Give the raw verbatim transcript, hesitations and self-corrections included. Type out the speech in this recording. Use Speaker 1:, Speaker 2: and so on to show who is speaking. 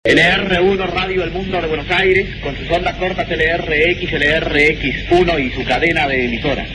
Speaker 1: L R uno Radio El Mundo de Buenos Aires, con sus ondas cortas L R X, L R X uno y su cadena de emisoras.